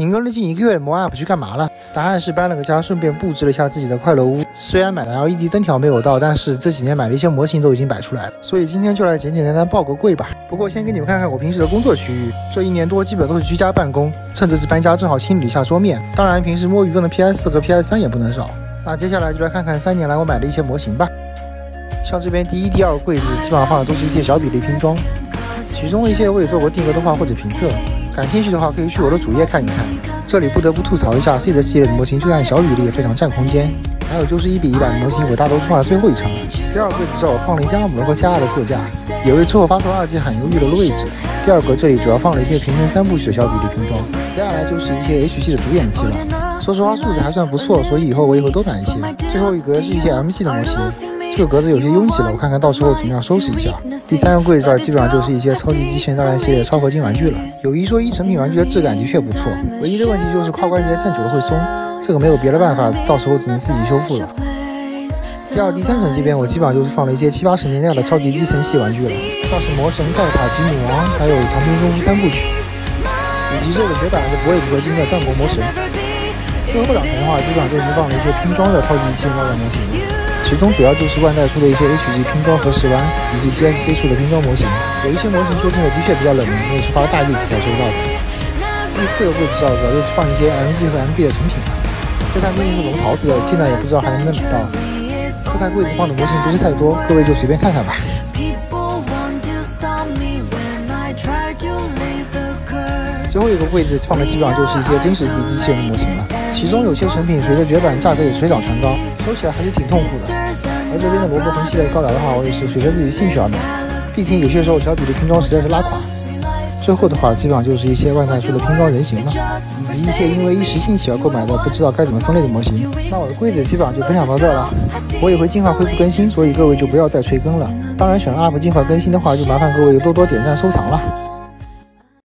停更了近1个月，魔 UP 去干嘛了？答案是搬了个家，顺便布置了一下自己的快乐屋。虽然买的 LED 灯条没有到，但是这几年买的一些模型都已经摆出来了，所以今天就来简简单单报个柜吧。不过先给你们看看我平时的工作区域，这1年多基本都是居家办公，趁这次搬家正好清理一下桌面。当然平时摸鱼用的 PS4 和 PS3也不能少。那接下来就来看看3年来我买的一些模型吧。像这边第1、第2个柜子基本上放的都是一些小比例拼装，其中一些我也做过定格动画或者评测，感兴趣的话可以去我的主页看一看。这里不得不吐槽一下 C 的系列的模型，就按小比例也非常占空间。还有就是1:1版的模型，我大多数放在最后一层。第2个柜子这我放了一些阿姆罗和夏亚的特价，也为之后发售2季很犹豫了个位置。第2格这里主要放了一些平成3部曲的小比例拼装，接下来就是一些 H 系的主演机了。说实话素质还算不错，所以以后我也会多买一些。最后一格是一些 M 系的模型，这个格子有些拥挤了，我看看到时候怎么样收拾一下。第3个柜子这基本上就是一些超级机器人大战系列超合金玩具了。有一说一，成品玩具的质感的确不错，唯一的问题就是胯关节站久了会松，这个没有别的办法，到时候只能自己修复了。第2、第3层这边我基本上就是放了一些70、80年代的超级机器人系玩具了，像是魔神、盖塔、吉姆王，还有长篇功夫3部曲，以及这个绝版的不会合金的战国魔神。最后2层的话，基本上就是放了一些拼装的超级机器人大战模型，其中主要就是万代出的一些 H 级拼装和石湾，以及 GSC 出的拼装模型。有一些模型修正的的确比较冷门，我也是花了大力气才收到的。第4个柜子上主要就是放一些 MG 和 MB 的成品了，这台明明是龙桃子的，现在也不知道还能不能买到。这台柜子放的模型不是太多，各位就随便看看吧。最后一个柜子放的基本上就是一些真实系机器人的模型了，其中有些成品随着绝版价格也水涨船高，收起来还是挺痛苦的。而这边的萝卜魂系列高达的话，我也是随着自己兴趣而买，毕竟有些时候小比例拼装实在是拉垮。最后的话基本上就是一些万代出的拼装人形了，以及一些因为一时兴起而购买的不知道该怎么分类的模型。那我的柜子基本上就分享到这儿了，我也会尽快恢复更新，所以各位就不要再催更了。当然选 UP 尽快更新的话，就麻烦各位多多点赞收藏了。